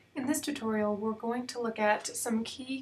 In this tutorial, we're going to look at some key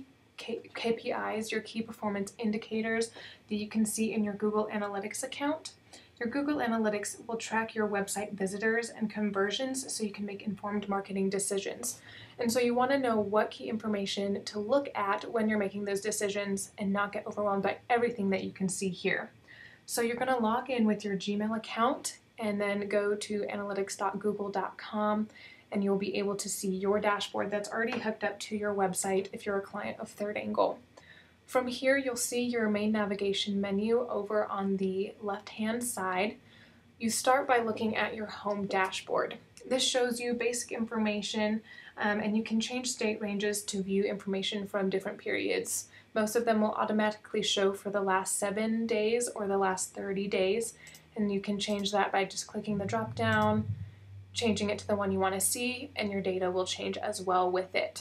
KPIs, your key performance indicators that you can see in your Google Analytics account. Your Google Analytics will track your website visitors and conversions so you can make informed marketing decisions. And so you want to know what key information to look at when you're making those decisions and not get overwhelmed by everything that you can see here. So you're going to log in with your Gmail account and then go to analytics.google.com, and you'll be able to see your dashboard that's already hooked up to your website if you're a client of Third Angle. From here, you'll see your main navigation menu over on the left-hand side. You start by looking at your home dashboard. This shows you basic information, and you can change date ranges to view information from different periods. Most of them will automatically show for the last 7 days or the last 30 days, and you can change that by just clicking the drop down, changing it to the one you want to see, and your data will change as well with it.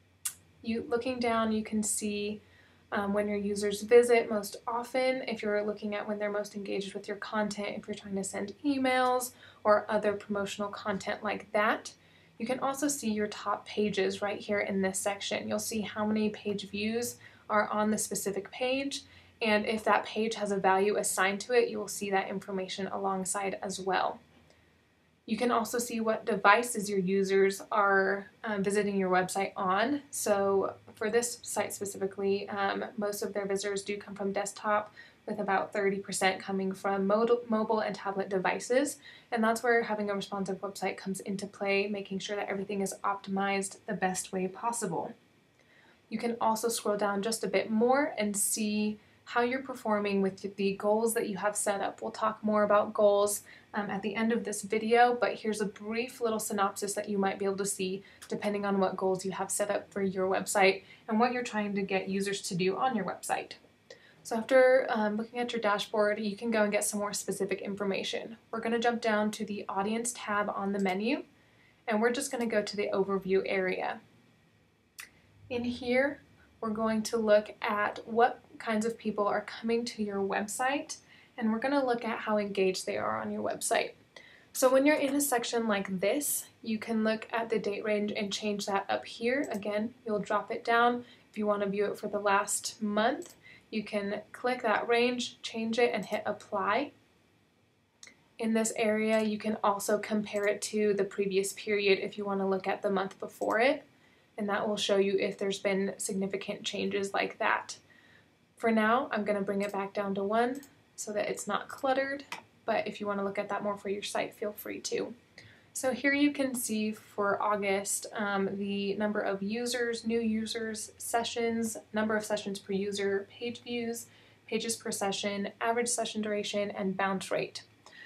Looking down, you can see when your users visit most often, if you're looking at when they're most engaged with your content, if you're trying to send emails or other promotional content like that. You can also see your top pages right here in this section. You'll see how many page views are on the specific page, and if that page has a value assigned to it, you will see that information alongside as well. You can also see what devices your users are visiting your website on. So for this site specifically, most of their visitors do come from desktop, with about 30% coming from mobile and tablet devices. And that's where having a responsive website comes into play, making sure that everything is optimized the best way possible. You can also scroll down just a bit more and see how you're performing with the goals that you have set up. We'll talk more about goals at the end of this video, but here's a brief little synopsis that you might be able to see depending on what goals you have set up for your website and what you're trying to get users to do on your website. So after looking at your dashboard, you can go and get some more specific information. We're going to jump down to the Audience tab on the menu, and we're just going to go to the Overview area. In here, we're going to look at what kinds of people are coming to your website, and we're going to look at how engaged they are on your website. So when you're in a section like this, you can look at the date range and change that up here. Again, you'll drop it down. If you want to view it for the last month, you can click that range, change it, and hit apply. In this area, you can also compare it to the previous period if you want to look at the month before it, and that will show you if there's been significant changes like that. For now, I'm going to bring it back down to 1 so that it's not cluttered, but if you want to look at that more for your site, feel free to. So here you can see for August the number of users, new users, sessions, number of sessions per user, page views, pages per session, average session duration, and bounce rate.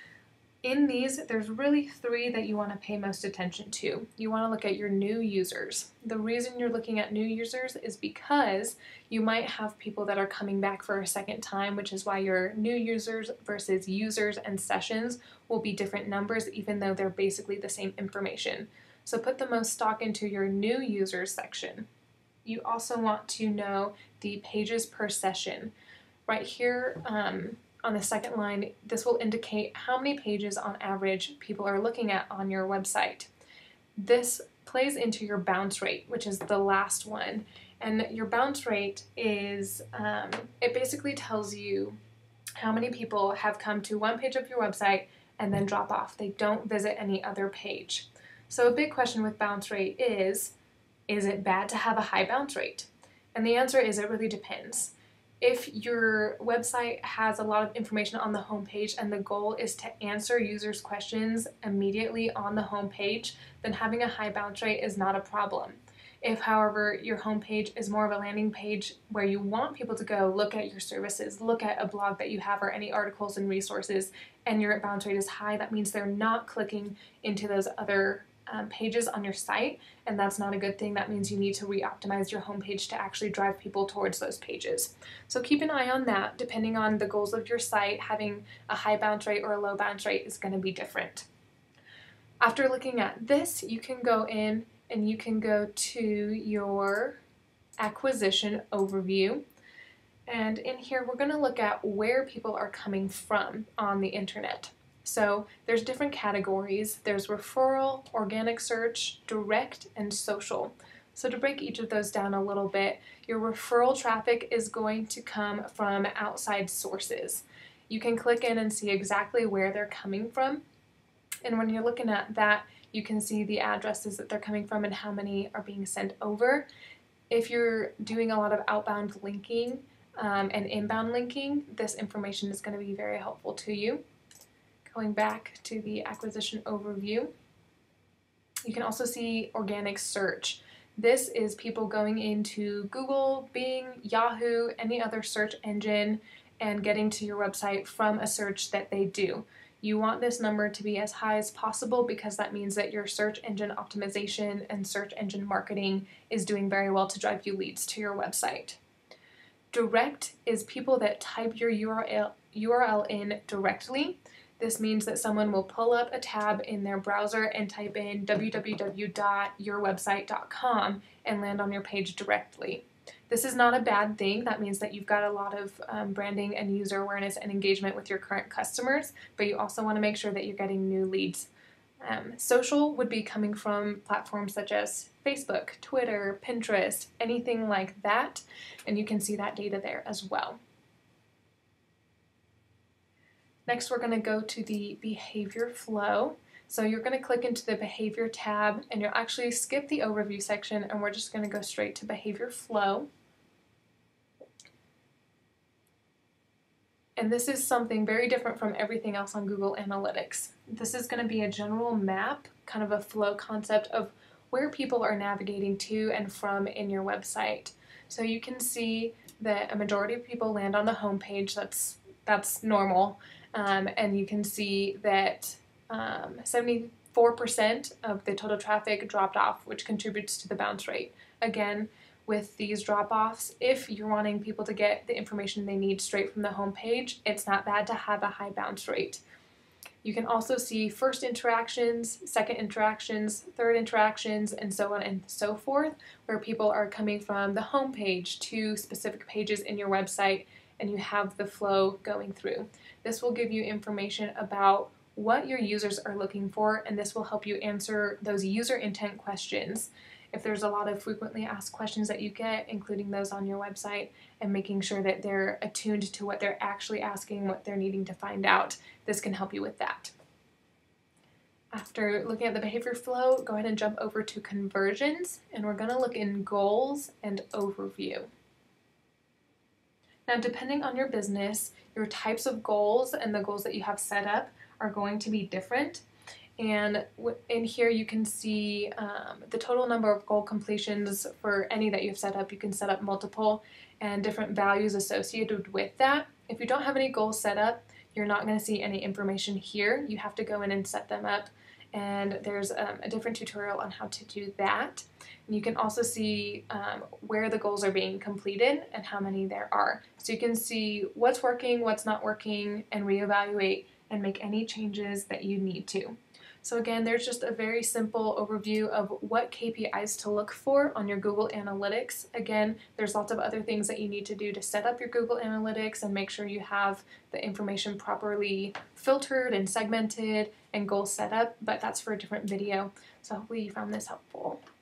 In these, there's really 3 that you want to pay most attention to. You want to look at your new users. The reason you're looking at new users is because you might have people that are coming back for a second time, which is why your new users versus users and sessions will be different numbers, even though they're basically the same information. So put the most stock into your new users section. You also want to know the pages per session. Right here, on the second line, this will indicate how many pages on average people are looking at on your website. This plays into your bounce rate, which is the last one. And your bounce rate is, it basically tells you how many people have come to one page of your website and then drop off. They don't visit any other page. So a big question with bounce rate is it bad to have a high bounce rate? And the answer is it really depends. If your website has a lot of information on the home page and the goal is to answer users' questions immediately on the home page, then having a high bounce rate is not a problem. If, however, your home page is more of a landing page where you want people to go look at your services, look at a blog that you have or any articles and resources, and your bounce rate is high, that means they're not clicking into those other pages on your site, and that's not a good thing. That means you need to re-optimize your homepage to actually drive people towards those pages. So keep an eye on that. Depending on the goals of your site, having a high bounce rate or a low bounce rate is going to be different. After looking at this, you can go in and you can go to your acquisition overview, and in here we're going to look at where people are coming from on the internet. So there's different categories. There's referral, organic search, direct, and social. So to break each of those down a little bit, your referral traffic is going to come from outside sources. You can click in and see exactly where they're coming from. And when you're looking at that, you can see the addresses that they're coming from and how many are being sent over. If you're doing a lot of outbound linking and inbound linking, this information is going to be very helpful to you. Going back to the acquisition overview, you can also see organic search. This is people going into Google, Bing, Yahoo, any other search engine, and getting to your website from a search that they do. You want this number to be as high as possible because that means that your search engine optimization and search engine marketing is doing very well to drive you leads to your website. Direct is people that type your URL in directly. This means that someone will pull up a tab in their browser and type in www.yourwebsite.com and land on your page directly. This is not a bad thing. That means that you've got a lot of branding and user awareness and engagement with your current customers, but you also want to make sure that you're getting new leads. Social would be coming from platforms such as Facebook, Twitter, Pinterest, anything like that, and you can see that data there as well. Next, we're going to go to the behavior flow. So you're going to click into the behavior tab and you'll actually skip the overview section and we're just going to go straight to behavior flow. And this is something very different from everything else on Google Analytics. This is going to be a general map, kind of a flow concept of where people are navigating to and from in your website. So you can see that a majority of people land on the home page. That's normal. And you can see that 74% of the total traffic dropped off, which contributes to the bounce rate. Again, with these drop-offs, if you're wanting people to get the information they need straight from the home page, it's not bad to have a high bounce rate. You can also see first interactions, second interactions, third interactions, and so on and so forth, where people are coming from the home page to specific pages in your website, and you have the flow going through. This will give you information about what your users are looking for, and this will help you answer those user intent questions. If there's a lot of frequently asked questions that you get, including those on your website, and making sure that they're attuned to what they're actually asking, what they're needing to find out, this can help you with that. After looking at the behavior flow, go ahead and jump over to conversions, and we're going to look in goals and overview. Now, depending on your business, your types of goals and the goals that you have set up are going to be different. And in here you can see the total number of goal completions for any that you've set up. You can set up multiple and different values associated with that. If you don't have any goals set up, you're not going to see any information here. You have to go in and set them up, and there's a different tutorial on how to do that. And you can also see where the goals are being completed and how many there are. So you can see what's working, what's not working, and reevaluate and make any changes that you need to. So again, there's just a very simple overview of what KPIs to look for on your Google Analytics. Again, there's lots of other things that you need to do to set up your Google Analytics and make sure you have the information properly filtered and segmented and goal set up, but that's for a different video. So hopefully you found this helpful.